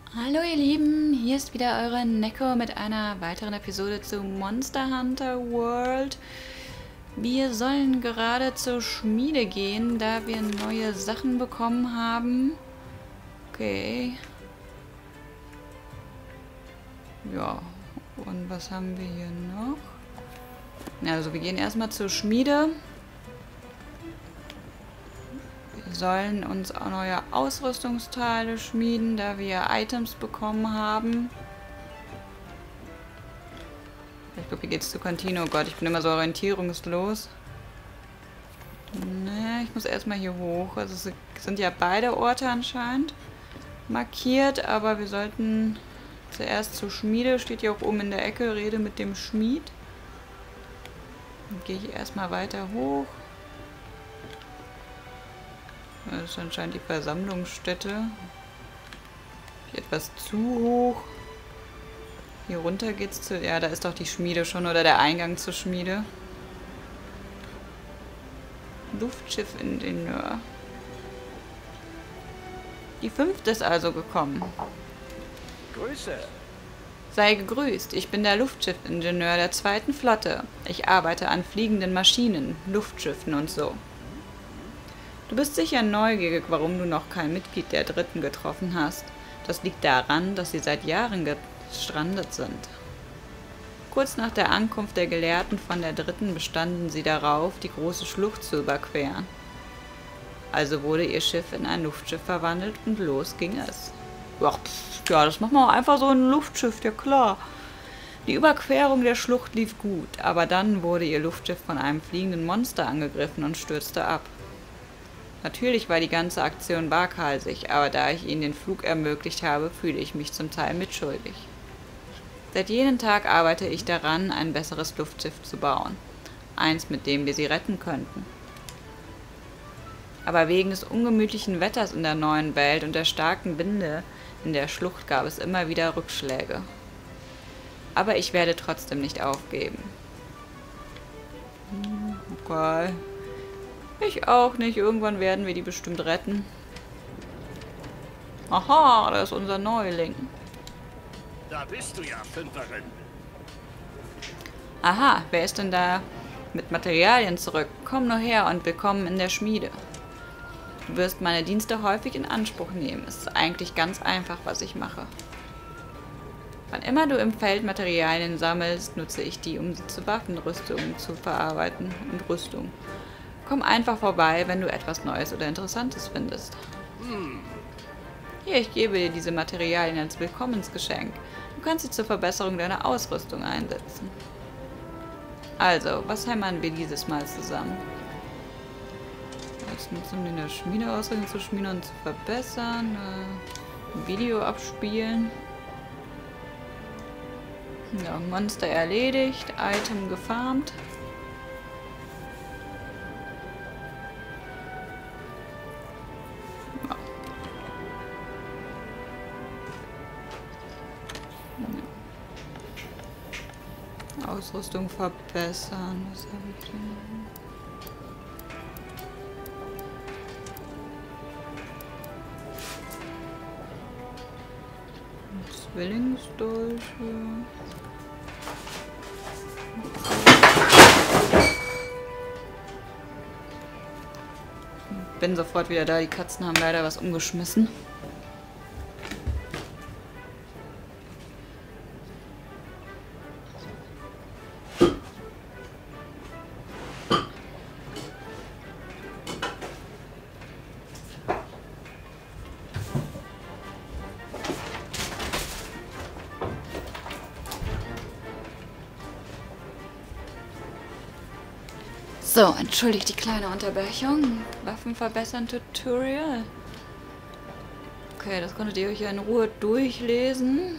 Hallo ihr Lieben, hier ist wieder eure Neko mit einer weiteren Episode zu Monster Hunter World. Wir sollen gerade zur Schmiede gehen, da wir neue Sachen bekommen haben. Okay. Ja, und was haben wir hier noch? Also wir gehen erstmal zur Schmiede. Wir sollen uns auch neue Ausrüstungsteile schmieden, da wir Items bekommen haben. Ich glaube, hier geht's zu Contino. Oh Gott, ich bin immer so orientierungslos. Ne, ich muss erstmal hier hoch. Also es sind ja beide Orte anscheinend markiert, aber wir sollten zuerst zur Schmiede. Steht hier auch oben in der Ecke, Rede mit dem Schmied. Dann gehe ich erstmal weiter hoch. Das ist anscheinend die Versammlungsstätte. Hier etwas zu hoch. Hier runter geht's zu... Ja, da ist doch die Schmiede schon, oder der Eingang zur Schmiede. Luftschiffingenieur. Die 5. ist also gekommen. Grüße. Sei gegrüßt, ich bin der Luftschiffingenieur der 2. Flotte. Ich arbeite an fliegenden Maschinen, Luftschiffen und so. Du bist sicher neugierig, warum du noch kein Mitglied der 3. getroffen hast. Das liegt daran, dass sie seit Jahren gestrandet sind. Kurz nach der Ankunft der Gelehrten von der 3. bestanden sie darauf, die große Schlucht zu überqueren. Also wurde ihr Schiff in ein Luftschiff verwandelt und los ging es. Ja, das machen wir einfach so ein Luftschiff, ja klar. Die Überquerung der Schlucht lief gut, aber dann wurde ihr Luftschiff von einem fliegenden Monster angegriffen und stürzte ab. Natürlich war die ganze Aktion waghalsig, aber da ich ihnen den Flug ermöglicht habe, fühle ich mich zum Teil mitschuldig. Seit jenem Tag arbeite ich daran, ein besseres Luftschiff zu bauen. Eins, mit dem wir sie retten könnten. Aber wegen des ungemütlichen Wetters in der neuen Welt und der starken Winde in der Schlucht gab es immer wieder Rückschläge. Aber ich werde trotzdem nicht aufgeben. Okay. Ich auch nicht. Irgendwann werden wir die bestimmt retten. Aha, da ist unser Neuling. Da bist du ja, Fünferin. Aha, wer ist denn da mit Materialien zurück? Komm nur her und willkommen in der Schmiede. Du wirst meine Dienste häufig in Anspruch nehmen. Es ist eigentlich ganz einfach, was ich mache. Wann immer du im Feld Materialien sammelst, nutze ich die, um sie zu Waffenrüstungen zu verarbeiten und Rüstung. Komm einfach vorbei, wenn du etwas Neues oder Interessantes findest. Hier, ich gebe dir diese Materialien als Willkommensgeschenk. Du kannst sie zur Verbesserung deiner Ausrüstung einsetzen. Also, was hämmern wir dieses Mal zusammen? Jetzt nutzen wir in der Schmiede Ausrüstung zu schmieden und zu verbessern. Ein Video abspielen. Ja, Monster erledigt. Item gefarmt. Ausrüstung verbessern. Was habe ich denn? Zwillingsdolche. Bin sofort wieder da. Die Katzen haben leider was umgeschmissen. So, entschuldigt die kleine Unterbrechung. Waffen verbessern Tutorial. Okay, das konntet ihr euch ja in Ruhe durchlesen.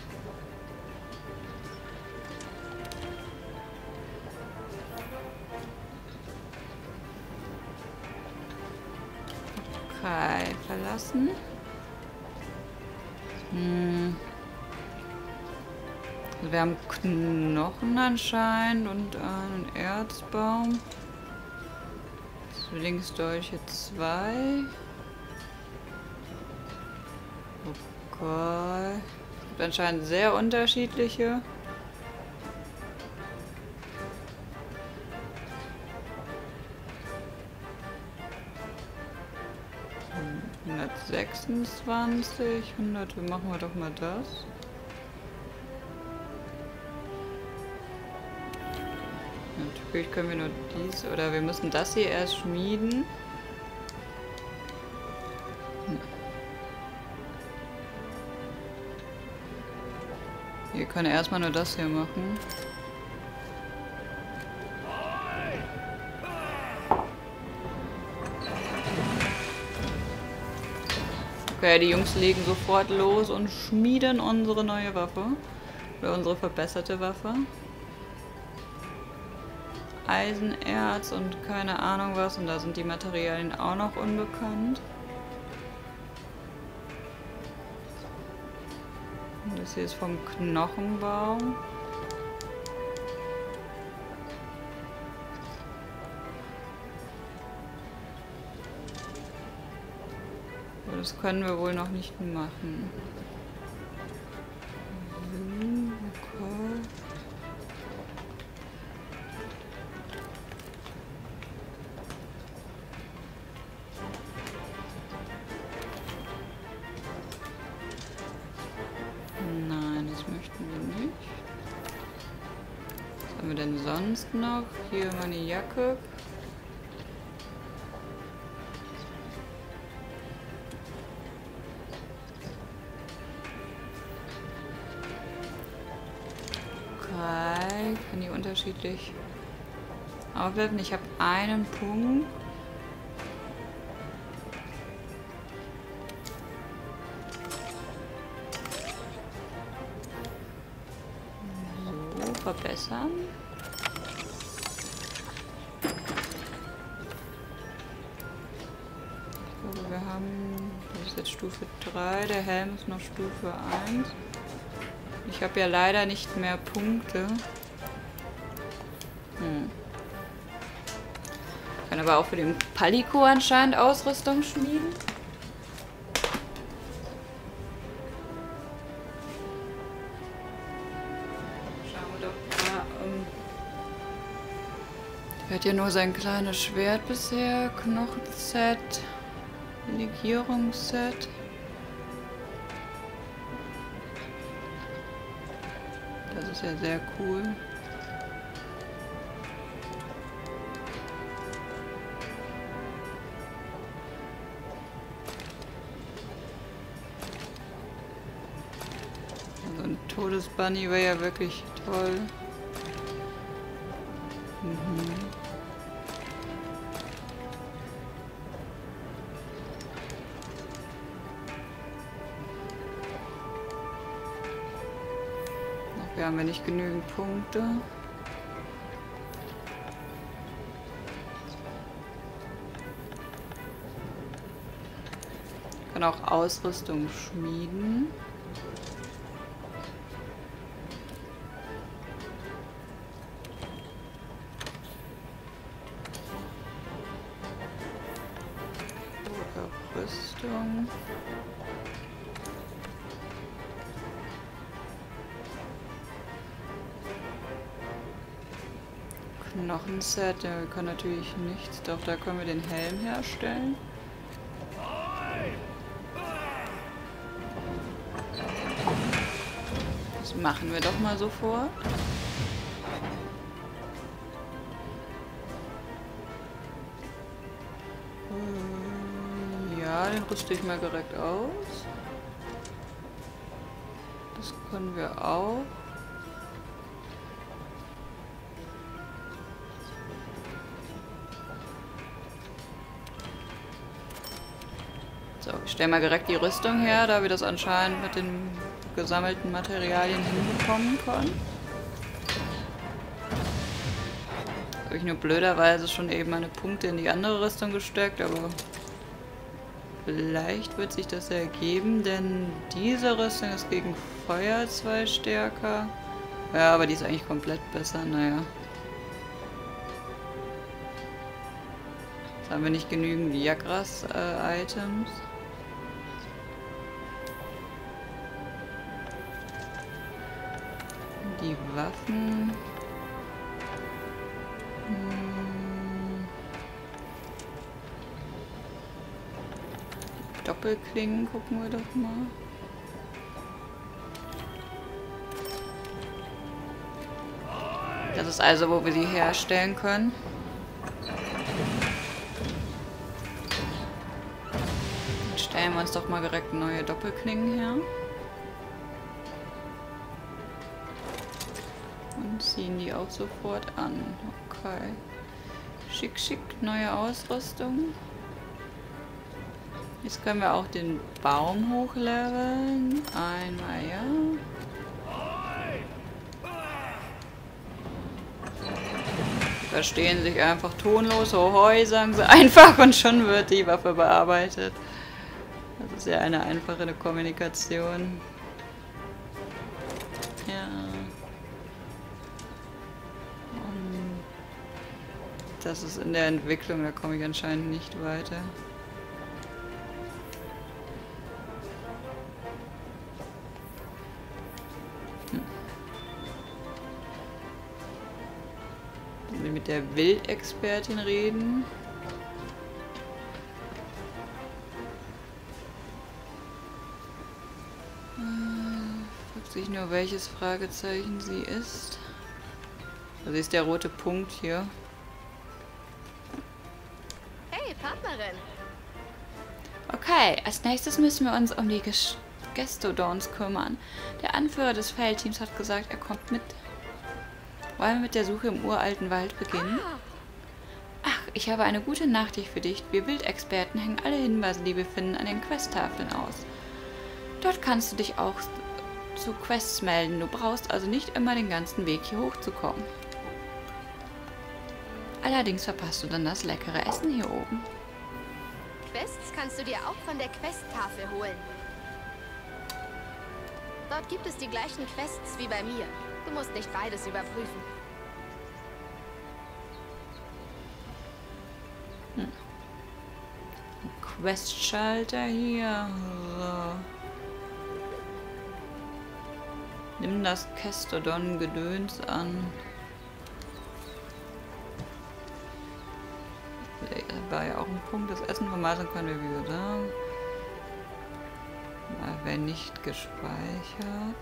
Okay, verlassen. Wir haben Knochen anscheinend und einen Erzbaum. Zwillingsdolche 2. Okay. Es gibt anscheinend sehr unterschiedliche. 126, 100, machen wir doch mal das. Natürlich können wir nur dies, oder wir müssen das hier erst schmieden. Wir können erstmal nur das hier machen. Okay, die Jungs legen sofort los und schmieden unsere neue Waffe. Oder unsere verbesserte Waffe. Eisenerz und keine Ahnung was. Und da sind die Materialien auch noch unbekannt. Und das hier ist vom Knochenbau. Das können wir wohl noch nicht machen. Okay. Nein, das möchten wir nicht. Was haben wir denn sonst noch? Hier meine Jacke. Kann die unterschiedlich aufwerfen. Ich habe einen Punkt. So, verbessern. Ich glaube, wir haben... Das ist jetzt Stufe 3. Der Helm ist noch Stufe 1. Ich habe ja leider nicht mehr Punkte. Kann aber auch für den Palico anscheinend Ausrüstung schmieden. Schauen wir doch mal. Er hat ja nur sein kleines Schwert bisher. Knochenset. Legierungsset. Das ist ja sehr cool. Also ein Todesbunny wäre ja wirklich toll. Dafür haben wir nicht genügend Punkte. Ich kann auch Ausrüstung schmieden. Rüstung. Knochenset, der kann natürlich nichts, doch da können wir den Helm herstellen. Das machen wir doch mal sofort. Ja, den rüste ich mal direkt aus. Das können wir auch. So, ich stelle mal direkt die Rüstung her, da wir das anscheinend mit den gesammelten Materialien hinbekommen können. Habe ich nur blöderweise schon eben meine Punkte in die andere Rüstung gesteckt, aber vielleicht wird sich das ergeben, denn diese Rüstung ist gegen Feuer 2 stärker. Ja, aber die ist eigentlich komplett besser, naja. Jetzt haben wir nicht genügend Jagras-Items. Die Waffen. Doppelklingen gucken wir doch mal. Das ist also, wo wir die herstellen können. Dann stellen wir uns doch mal direkt neue Doppelklingen her. Und ziehen die auch sofort an. Okay. Schick, schick. Neue Ausrüstung. Jetzt können wir auch den Baum hochleveln. Einmal, ja. Verstehen sich einfach tonlos. Hohoi, sagen sie einfach und schon wird die Waffe bearbeitet. Das ist ja eine einfache Kommunikation. Ja. Und das ist in der Entwicklung, da komme ich anscheinend nicht weiter. Mit der Wildexpertin reden. Fragt sich nur, welches Fragezeichen sie ist. Also ist der rote Punkt hier. Hey, Partnerin. Okay, als nächstes müssen wir uns um die Gestodons kümmern. Der Anführer des Feldteams hat gesagt, er kommt mit. Wollen wir mit der Suche im uralten Wald beginnen? Ach, ich habe eine gute Nachricht für dich. Wir Wildexperten hängen alle Hinweise, die wir finden, an den Questtafeln aus. Dort kannst du dich auch zu Quests melden. Du brauchst also nicht immer den ganzen Weg hier hochzukommen. Allerdings verpasst du dann das leckere Essen hier oben. Quests kannst du dir auch von der Questtafel holen. Dort gibt es die gleichen Quests wie bei mir. Du musst nicht beides überprüfen. Questschalter hier. So. Nimm das Kestodon-Gedöns an. Da war ja auch ein Punkt, das Essen vermeisen können wir wieder. Wer nicht gespeichert.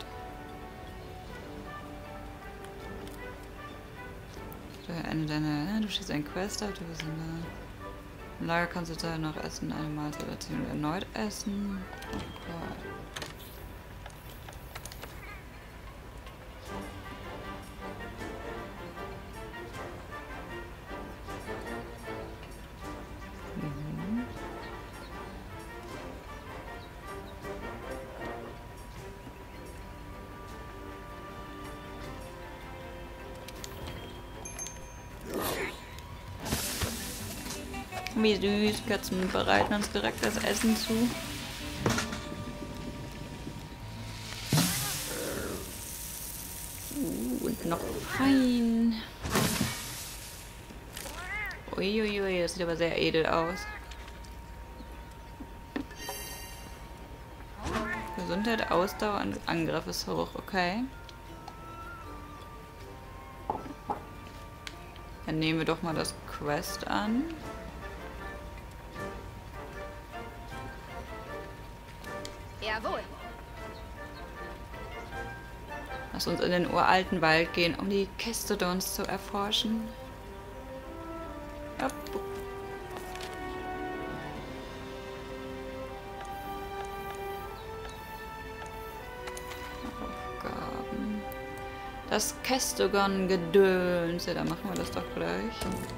Du schießt ein Quest ab, du bist im Lager, kannst du da noch essen, eine Mahlzeit erzielen und erneut essen. Okay. Wie süß, Katzen bereiten uns direkt das Essen zu. Und noch fein. Uiuiui, das sieht aber sehr edel aus. Gesundheit, Ausdauer und Angriff ist hoch, okay. Dann nehmen wir doch mal das Quest an. Jawohl. Lass uns in den uralten Wald gehen, um die Kestodons zu erforschen. Hopp. Aufgaben. Das Kestogon-Gedöns. Ja, dann machen wir das doch gleich.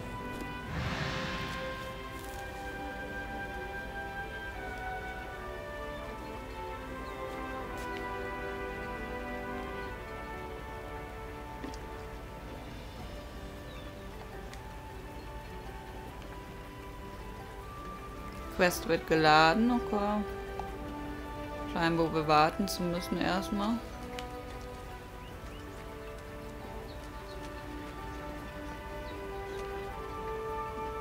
Quest wird geladen, okay. Scheinbar wir warten zu müssen erstmal.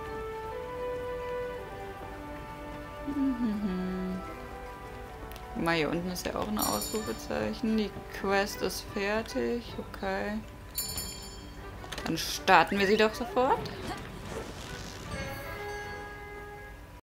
Mal hier unten ist ja auch ein Ausrufezeichen. Die Quest ist fertig. Okay. Dann starten wir sie doch sofort.